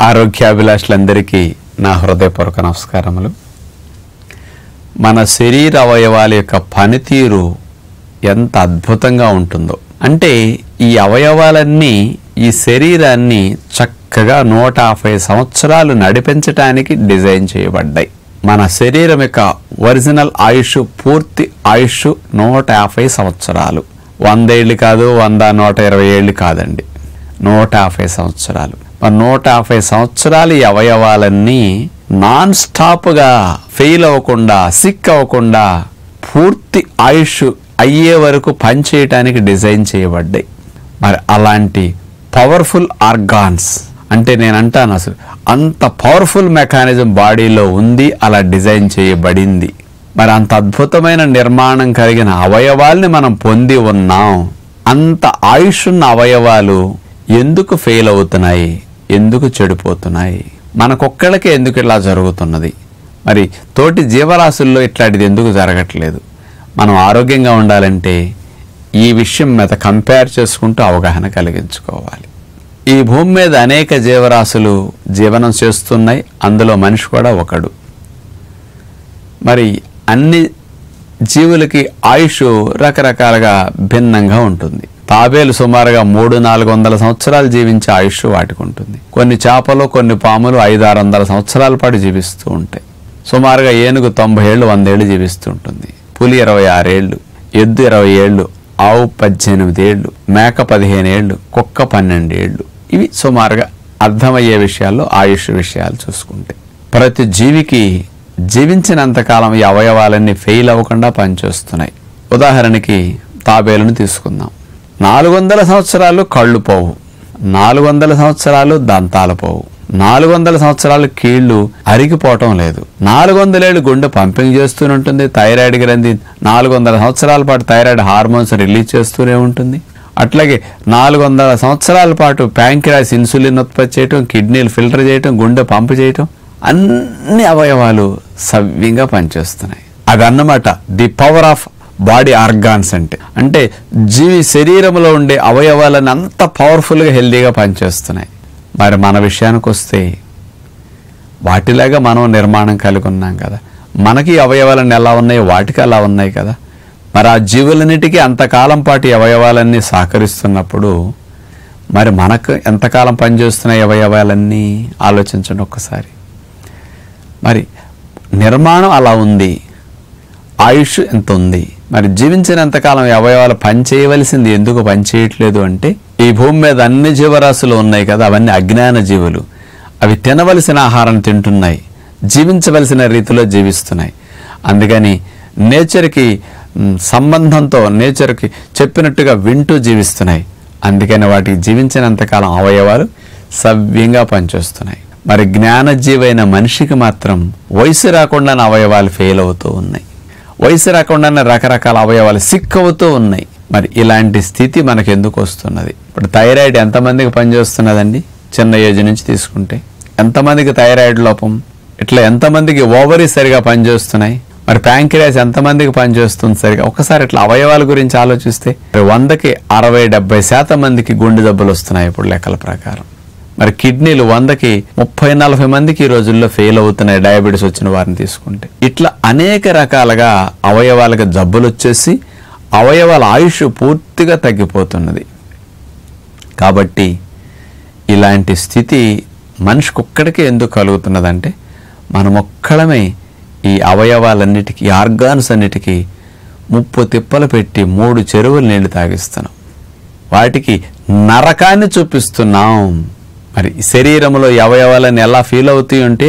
ఆరోగ్యాభిలాషులందరికీ నా హృదయపూర్వక నమస్కారములు. మన శరీర అవయవాల యొక్క పనితీరు ఎంత అద్భుతంగా ఉంటుందో, అంటే ఈ అవయవాలన్నీ ఈ శరీరాన్ని చక్కగా 150 సంవత్సరాలు నడిపించడానికి డిజైన్ చేయబడ్డాయి. మన శరీరం యొక్క ఒరిజినల్ ఆయుష్, పూర్తి ఆయుష్ 150 సంవత్సరాలు. 100 ఏళ్ళు కాదు, 100, 120 ఏళ్ళు కాదండి, 150 సంవత్సరాలు. 150 సంవత్సరాలు ఈ అవయవాలన్నీ నాన్ స్టాప్గా ఫెయిల్ అవ్వకుండా, సిక్ అవ్వకుండా పూర్తి ఆయుష్ అయ్యే వరకు పనిచేయటానికి డిజైన్ చేయబడ్డాయి. మరి అలాంటి పవర్ఫుల్ ఆర్గాన్స్, అంటే నేను అంటాను అసలు అంత పవర్ఫుల్ మెకానిజం బాడీలో ఉంది, అలా డిజైన్ చేయబడింది. మరి అంత అద్భుతమైన నిర్మాణం కలిగిన అవయవాల్ని మనం పొంది ఉన్నాం. అంత ఆయుష్ ఉన్న అవయవాలు ఎందుకు ఫెయిల్ అవుతున్నాయి, ఎందుకు చెడిపోతున్నాయి? మనకొక్కళ్ళకే ఎందుకు ఇలా జరుగుతున్నది? మరి తోటి జీవరాశుల్లో ఇట్లాంటిది ఎందుకు జరగట్లేదు? మనం ఆరోగ్యంగా ఉండాలంటే ఈ విషయం మీద కంపేర్ చేసుకుంటూ అవగాహన కలిగించుకోవాలి. ఈ భూమి మీద అనేక జీవరాశులు జీవనం చేస్తున్నాయి, అందులో మనిషి కూడా ఒకడు. మరి అన్ని జీవులకి ఆయుష్ రకరకాలుగా భిన్నంగా ఉంటుంది. తాబేలు సుమారుగా 300-400 సంవత్సరాలు జీవించే ఆయుష్ వాటికి ఉంటుంది. కొన్ని చేపలు, కొన్ని పాములు 500-600 సంవత్సరాల పాటు జీవిస్తూ ఉంటాయి. సుమారుగా ఏనుగు 90 ఏళ్ళు, 100 ఏళ్ళు జీవిస్తూ ఉంటుంది. పులి 26 ఏళ్ళు, ఎద్దు 20 ఏళ్ళు, ఆవు 18 ఏళ్ళు, మేక 15 ఏళ్ళు, కుక్క 12 ఏళ్ళు. ఇవి సుమారుగా అర్థమయ్యే విషయాల్లో ఆయుష్ విషయాలు చూసుకుంటే, ప్రతి జీవికి జీవించినంతకాలం ఈ అవయవాలన్నీ ఫెయిల్ అవ్వకుండా పనిచేస్తున్నాయి. ఉదాహరణకి తాబేలును తీసుకుందాం. 400 సంవత్సరాలు కళ్ళు పోవు, 400 సంవత్సరాలు దంతాలు పోవు, 400 సంవత్సరాలు కీళ్లు అరిగిపోవటం లేదు, 400 ఏళ్ళు గుండె పంపింగ్ చేస్తూనే ఉంటుంది. థైరాయిడ్ గ్రంథి 400 సంవత్సరాల పాటు థైరాయిడ్ హార్మోన్స్ రిలీజ్ చేస్తూనే ఉంటుంది. అట్లాగే 400 సంవత్సరాల పాటు ప్యాంక్రియాస్ ఇన్సులిన్ ఉత్పత్తి చేయటం, కిడ్నీలు ఫిల్టర్ చేయటం, గుండె పంపు చేయటం, అన్ని అవయవాలు సవ్యంగా పనిచేస్తున్నాయి. అదన్నమాట the power of body organs. అంటే జీవి శరీరంలో ఉండే అవయవాలను అంత పవర్ఫుల్గా, హెల్దీగా పనిచేస్తున్నాయి. మరి మన విషయానికి వస్తే వాటిలాగా మనం నిర్మాణం కలిగి ఉన్నాం కదా. మనకి అవయవాలన్నీ ఎలా ఉన్నాయో వాటికి అలా ఉన్నాయి కదా. మరి ఆ జీవులన్నిటికీ అంతకాలం పాటు ఈ అవయవాలన్నీ సహకరిస్తున్నప్పుడు మరి మనకు ఎంతకాలం పనిచేస్తున్నాయి అవయవాలన్నీ ఆలోచించండి ఒక్కసారి. మరి నిర్మాణం అలా ఉంది, ఆయుష్ ఎంత ఉంది. మరి జీవించినంతకాలం అవయవాలు పనిచేయవలసింది ఎందుకు పనిచేయట్లేదు అంటే, ఈ భూమి మీద అన్ని జీవరాశులు ఉన్నాయి కదా, అవన్నీ అజ్ఞాన జీవులు. అవి తినవలసిన ఆహారం తింటున్నాయి, జీవించవలసిన రీతిలో జీవిస్తున్నాయి. అందుకని నేచర్కి సంబంధంతో, నేచర్కి చెప్పినట్టుగా వింటూ జీవిస్తున్నాయి. అందుకని వాటికి జీవించినంతకాలం అవయవాలు సవ్యంగా పనిచేస్తున్నాయి. మరి జ్ఞానజీవైన మనిషికి మాత్రం వయసు రాకుండానే అవయవాలు ఫెయిల్ అవుతూ ఉన్నాయి, వయసు రాకుండానే రకరకాల అవయవాలు సిక్ అవుతూ ఉన్నాయి. మరి ఇలాంటి స్థితి మనకు ఎందుకు వస్తున్నది? ఇప్పుడు థైరాయిడ్ ఎంతమందికి పనిచేస్తున్నదండి? చిన్న ఏజ్ నుంచి తీసుకుంటే ఎంతమందికి థైరాయిడ్ లోపం? ఇట్లా ఎంతమందికి ఓవరీ సరిగా పనిచేస్తున్నాయి? మరి ప్యాంక్రియాస్ ఎంతమందికి పనిచేస్తుంది సరిగా? ఒకసారి ఇట్లా అవయవాల గురించి ఆలోచిస్తే 100కి 60-70% మందికి గుండె జబ్బులు వస్తున్నాయి ఇప్పుడు లెక్కల ప్రకారం. మరి కిడ్నీలు 100కి 30-40 మందికి ఈ రోజుల్లో ఫెయిల్ అవుతున్నాయి, డయాబెటీస్ వచ్చిన వారిని తీసుకుంటే. ఇట్లా అనేక రకాలుగా అవయవాలకు జబ్బులు వచ్చేసి అవయవాల ఆయుష్ పూర్తిగా తగ్గిపోతున్నది. కాబట్టి ఇలాంటి స్థితి మనిషికి ఒక్కడికే ఎందుకు కలుగుతున్నదంటే, మనం ఒక్కడమే ఈ అవయవాలన్నిటికీ, ఈ ఆర్గాన్స్ అన్నిటికీ 30 తిప్పలు పెట్టి 3 చెరువులు నీళ్లు తాగిస్తున్నాం, వాటికి నరకాన్ని చూపిస్తున్నాం. మరి శరీరంలో ఈ అవయవాలను ఎలా ఫీల్ అవుతాయి అంటే,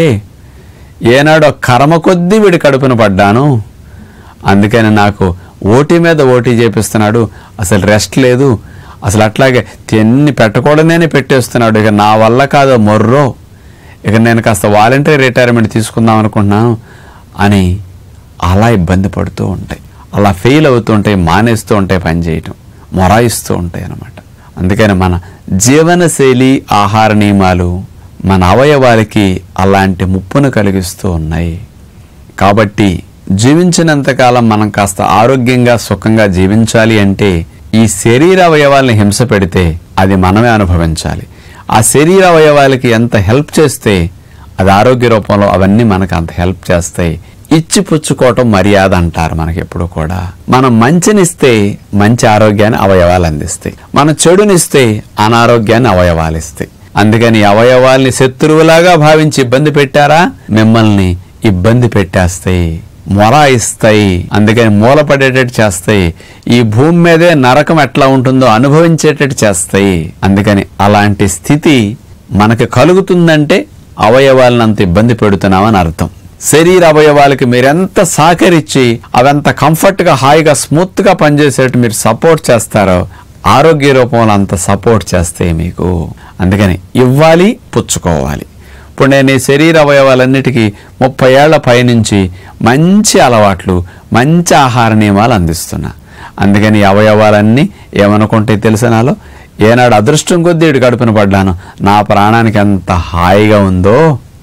ఏనాడో కర్మ కొద్దీ వీడి కడుపున పడ్డాను, అందుకని నాకు ఓటీ మీద ఓటీ చేపిస్తున్నాడు, అసలు రెస్ట్ లేదు, అసలు అట్లాగే తిన్ని పెట్టకూడదని పెట్టేస్తున్నాడు, ఇక నా వల్ల కాదో మొర్రో, ఇక నేను కాస్త వాలంటరీ రిటైర్మెంట్ తీసుకుందాం అనుకుంటున్నాను అని అలా ఇబ్బంది పడుతూ ఉంటాయి, అలా ఫెయిల్ అవుతూ ఉంటాయి, మానేస్తూ ఉంటాయి, పనిచేయటం మొరాయిస్తూ ఉంటాయి అన్నమాట. అందుకని మన జీవనశైలి, ఆహార నియమాలు మన అవయవాలకి అలాంటి ముప్పును కలిగిస్తూ ఉన్నాయి. కాబట్టి జీవించినంతకాలం మనం కాస్త ఆరోగ్యంగా, సుఖంగా జీవించాలి అంటే ఈ శరీర అవయవాల్ని హింస పెడితే అది మనమే అనుభవించాలి. ఆ శరీర అవయవాలకి ఎంత హెల్ప్ చేస్తే అది ఆరోగ్య రూపంలో అవన్నీ మనకు అంత హెల్ప్ చేస్తాయి. ఇచ్చి పుచ్చుకోవటం మర్యాద అంటారు మనకి ఎప్పుడు కూడా. మనం మంచినిస్తే మంచి ఆరోగ్యాన్ని అవయవాలు అందిస్తాయి, మనం చెడునిస్తే అనారోగ్యాన్ని అవయవాలు ఇస్తాయి. అందుకని అవయవాల్ని శత్రువులాగా భావించి ఇబ్బంది పెట్టారా, మిమ్మల్ని ఇబ్బంది పెట్టేస్తాయి, మొరాయిస్తాయి. అందుకని మూలపడేటట్టు చేస్తాయి. ఈ భూమి మీదే నరకం ఎట్లా ఉంటుందో అనుభవించేటట్టు చేస్తాయి. అందుకని అలాంటి స్థితి మనకు కలుగుతుందంటే అవయవాలను అంత ఇబ్బంది పెడుతున్నామని అర్థం. శరీర అవయవాలకి మీరెంత సహకరించి అవంత కంఫర్ట్గా హాయిగా స్మూత్గా పనిచేసేట్టు మీరు సపోర్ట్ చేస్తారో ఆరోగ్య రూపంలో అంత సపోర్ట్ చేస్తాయి మీకు. అందుకని ఇవ్వాలి, పుచ్చుకోవాలి. ఇప్పుడు నేను ఈ శరీర అవయవాలన్నిటికీ 30 ఏళ్ల పైనుంచి మంచి అలవాట్లు, మంచి ఆహార నియమాలు అందిస్తున్నా. అందుకని ఈ అవయవాలన్నీ ఏమనుకుంటే తెలుసా, నాలో ఏనాడు అదృష్టం కొద్దీ ఇటు కడుపున పడ్డాను, నా ప్రాణానికి ఎంత హాయిగా ఉందో.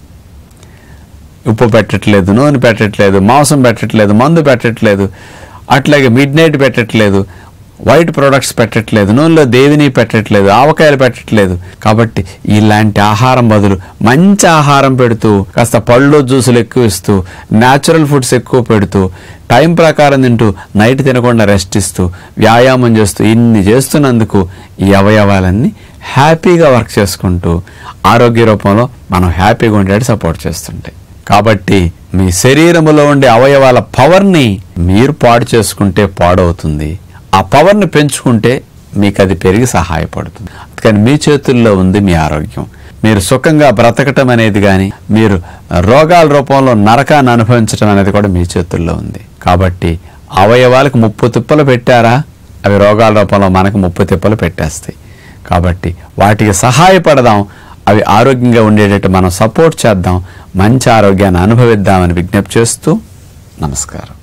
ఉప్పు పెట్టట్లేదు, నూనె పెట్టట్లేదు, మాంసం పెట్టట్లేదు, మందు పెట్టట్లేదు, అట్లాగే మిడ్ నైట్ పెట్టట్లేదు, వైట్ ప్రొడక్ట్స్ పెట్టట్లేదు, నూనెలో దేవిని పెట్టట్లేదు, ఆవకాయలు పెట్టట్లేదు. కాబట్టి ఇలాంటి ఆహారం బదులు మంచి ఆహారం పెడుతూ, కాస్త పళ్ళు జ్యూసులు ఎక్కువ ఇస్తూ, న్యాచురల్ ఫుడ్స్ ఎక్కువ పెడుతూ, టైం ప్రకారం తింటూ, నైట్ తినకుండా రెస్ట్ ఇస్తూ, వ్యాయామం చేస్తూ, ఇన్ని చేస్తున్నందుకు ఈ అవయవాలన్నీ హ్యాపీగా వర్క్ చేసుకుంటూ ఆరోగ్య రూపంలో మనం హ్యాపీగా ఉండేది సపోర్ట్ చేస్తుంటాయి. కాబట్టి మీ శరీరంలో ఉండే అవయవాల పవర్ని మీరు పాడు చేసుకుంటే పాడవుతుంది, ఆ పవర్ని పెంచుకుంటే మీకు అది పెరిగి సహాయపడుతుంది. అందుకని మీ చేతుల్లో ఉంది మీ ఆరోగ్యం. మీరు సుఖంగా బ్రతకటం అనేది కానీ, మీరు రోగాల రూపంలో నరకాన్ని అనుభవించడం అనేది కూడా మీ చేతుల్లో ఉంది. కాబట్టి అవయవాలకు 30 తిప్పలు పెట్టారా, అవి రోగాల రూపంలో మనకు 30 తిప్పలు పెట్టేస్తాయి. కాబట్టి వాటికి సహాయపడదాం, అవి ఆరోగ్యంగా ఉండేటట్టు మనం సపోర్ట్ చేద్దాం, మంచి ఆరోగ్యాన్ని అనుభవిద్దామని విజ్ఞప్తి చేస్తూ నమస్కారం.